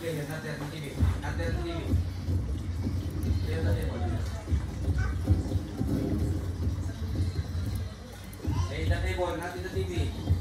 Okay, natin ang TV. Natin ang TV. Kaya natin mo. Kaya natin mo, natin ang TV.